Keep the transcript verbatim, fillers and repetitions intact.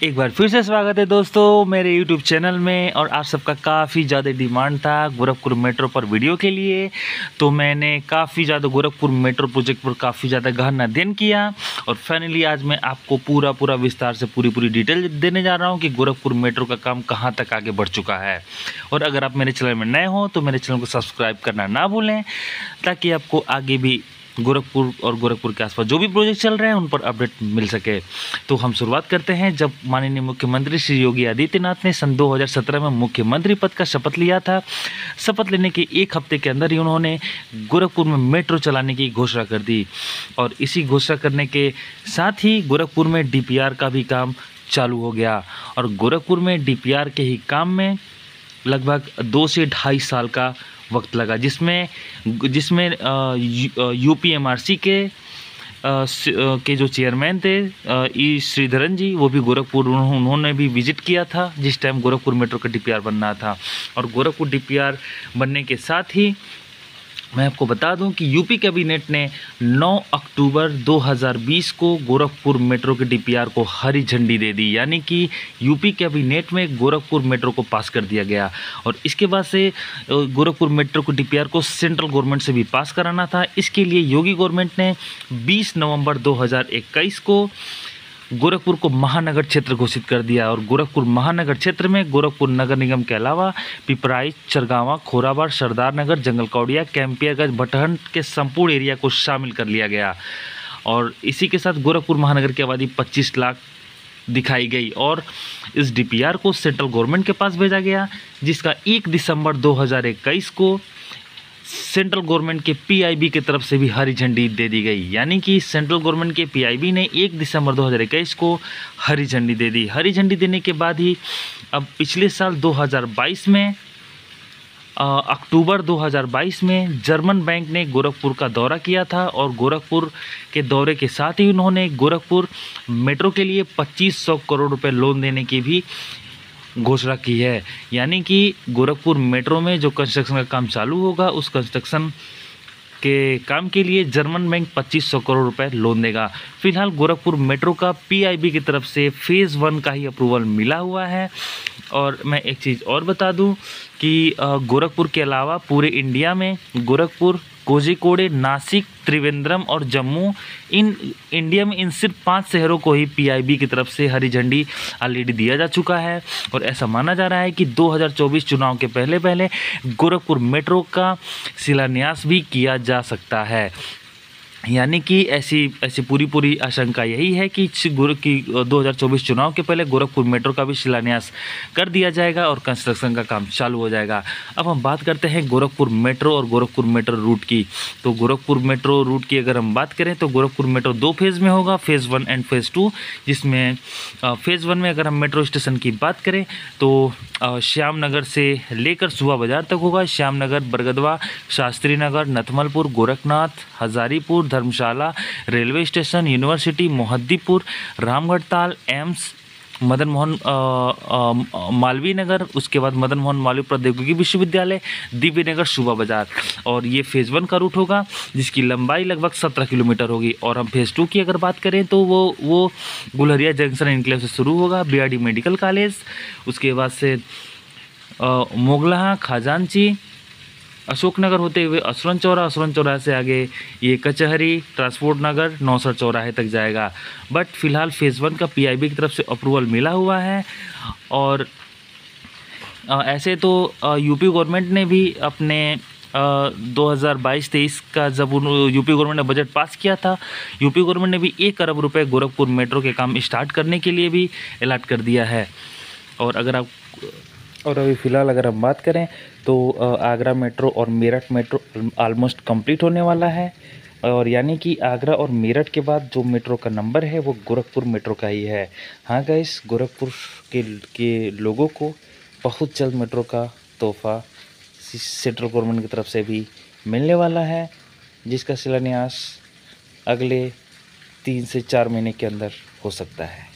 एक बार फिर से स्वागत है दोस्तों मेरे यूट्यूब चैनल में। और आप सबका काफ़ी ज़्यादा डिमांड था गोरखपुर मेट्रो पर वीडियो के लिए, तो मैंने काफ़ी ज़्यादा गोरखपुर मेट्रो प्रोजेक्ट पर काफ़ी ज़्यादा गहन अध्ययन किया और फाइनली आज मैं आपको पूरा पूरा विस्तार से पूरी पूरी डिटेल देने जा रहा हूँ कि गोरखपुर मेट्रो का काम कहाँ तक आगे बढ़ चुका है। और अगर आप मेरे चैनल में नए हो तो मेरे चैनल को सब्सक्राइब करना ना भूलें, ताकि आपको आगे भी गोरखपुर और गोरखपुर के आसपास जो भी प्रोजेक्ट चल रहे हैं उन पर अपडेट मिल सके। तो हम शुरुआत करते हैं। जब माननीय मुख्यमंत्री श्री योगी आदित्यनाथ ने सन दो हज़ार सत्रह में मुख्यमंत्री पद का शपथ लिया था, शपथ लेने के एक हफ्ते के अंदर ही उन्होंने गोरखपुर में मेट्रो चलाने की घोषणा कर दी। और इसी घोषणा करने के साथ ही गोरखपुर में डी पी आर का भी काम चालू हो गया। और गोरखपुर में डी पी आर के ही काम में लगभग दो से ढाई साल का वक्त लगा, जिसमें जिसमें यूपी एम आर सी के आ, के जो चेयरमैन थे ई श्रीधरन जी, वो भी गोरखपुर उन्होंने भी विजिट किया था जिस टाइम गोरखपुर मेट्रो का डी पी आर बनना था। और गोरखपुर डी पी आर बनने के साथ ही मैं आपको बता दूं कि यूपी कैबिनेट ने नौ अक्टूबर दो हज़ार बीस को गोरखपुर मेट्रो के डी पी आर को हरी झंडी दे दी, यानी कि यूपी कैबिनेट में गोरखपुर मेट्रो को पास कर दिया गया। और इसके बाद से गोरखपुर मेट्रो को डी पी आर को सेंट्रल गवर्नमेंट से भी पास कराना था। इसके लिए योगी गवर्नमेंट ने बीस नवंबर दो हज़ार इक्कीस को गोरखपुर को महानगर क्षेत्र घोषित कर दिया। और गोरखपुर महानगर क्षेत्र में गोरखपुर नगर निगम के अलावा पिपराइच, चरगावा, खोराबाड़, सरदार नगर, जंगलकौड़िया, कैंपियरगंज, भटहन के संपूर्ण एरिया को शामिल कर लिया गया। और इसी के साथ गोरखपुर महानगर की आबादी पच्चीस लाख दिखाई गई और इस डी पी आर को सेंट्रल गवर्नमेंट के पास भेजा गया, जिसका एक दिसंबर दो हज़ार इक्कीस को सेंट्रल गवर्नमेंट के पी आई बी की तरफ से भी हरी झंडी दे दी गई। यानी कि सेंट्रल गवर्नमेंट के पी आई बी ने एक दिसंबर दो हज़ार इक्कीस को हरी झंडी दे दी। हरी झंडी देने के बाद ही अब पिछले साल दो हज़ार बाईस में अक्टूबर दो हज़ार बाईस में जर्मन बैंक ने गोरखपुर का दौरा किया था। और गोरखपुर के दौरे के साथ ही उन्होंने गोरखपुर मेट्रो के लिए पच्चीस सौ करोड़ रुपए लोन देने की भी घोषणा की है। यानी कि गोरखपुर मेट्रो में जो कंस्ट्रक्शन का काम चालू होगा, उस कंस्ट्रक्शन के काम के लिए जर्मन बैंक पच्चीस सौ करोड़ रुपए लोन देगा। फिलहाल गोरखपुर मेट्रो का पी आई बी की तरफ से फेज़ वन का ही अप्रूवल मिला हुआ है। और मैं एक चीज़ और बता दूं कि गोरखपुर के अलावा पूरे इंडिया में गोरखपुर, कोझिकोड, नासिक, त्रिवेंद्रम और जम्मू, इन इंडिया में इन सिर्फ पांच शहरों को ही पी आई बी की तरफ से हरी झंडी ऑलरेडी दिया जा चुका है। और ऐसा माना जा रहा है कि दो हज़ार चौबीस चुनाव के पहले पहले गोरखपुर मेट्रो का शिलान्यास भी किया जा सकता है। यानी कि ऐसी ऐसी पूरी पूरी आशंका यही है कि गुरु की दो हज़ार चौबीस चुनाव के पहले गोरखपुर मेट्रो का भी शिलान्यास कर दिया जाएगा और कंस्ट्रक्शन का काम चालू हो जाएगा। अब हम बात करते हैं गोरखपुर मेट्रो और गोरखपुर मेट्रो रूट की। तो गोरखपुर मेट्रो रूट की अगर हम बात करें तो गोरखपुर मेट्रो दो फेज़ में होगा, phase one and phase two. जिसमें फेज़ वन में अगर हम मेट्रो स्टेशन की बात करें तो श्याम नगर से लेकर सुहा बाजार तक होगा। Shyam Nagar, Bargadwa, Shastri Nagar, Nathmalpur, Gorakhnath, Hazaripur, Dharmshala, railway station, university, Mohaddipur, Ramgarh Tal, AIIMS, Madan Mohan Malaviya Nagar, उसके बाद मदन मोहन मालवीय प्रौद्योगिकी विश्वविद्यालय, दिव्य नगर, सुबह बाजार। और ये फेज़ वन का रूट होगा जिसकी लंबाई लगभग सत्रह किलोमीटर होगी। और हम फेज़ टू की अगर बात करें तो वो वो गुलरिया जंक्शन इनक्लेव से शुरू होगा, B R D medical college, उसके बाद से मोगलहा, खजांची, अशोकनगर होते हुए असुरन चौरा, असुरन चौराहे से आगे ये कचहरी, ट्रांसपोर्ट नगर, नौसर चौराहे तक जाएगा। बट फिलहाल फेज़ वन का पी आई बी की तरफ से अप्रूवल मिला हुआ है। और आ, ऐसे तो यूपी गवर्नमेंट ने भी अपने दो हज़ार बाईस तेईस का जब यूपी गवर्नमेंट ने बजट पास किया था, यूपी गवर्नमेंट ने भी एक अरब रुपए गोरखपुर मेट्रो के काम स्टार्ट करने के लिए भी अलॉट कर दिया है। और अगर आप और अभी फ़िलहाल अगर हम बात करें तो आगरा मेट्रो और मेरठ मेट्रो ऑलमोस्ट कंप्लीट होने वाला है। और यानी कि आगरा और मेरठ के बाद जो मेट्रो का नंबर है वो गोरखपुर मेट्रो का ही है। हाँ गाइस, गोरखपुर के के लोगों को बहुत जल्द मेट्रो का तोहफा सेंट्रल गवर्नमेंट की तरफ से भी मिलने वाला है, जिसका शिलान्यास अगले तीन से चार महीने के अंदर हो सकता है।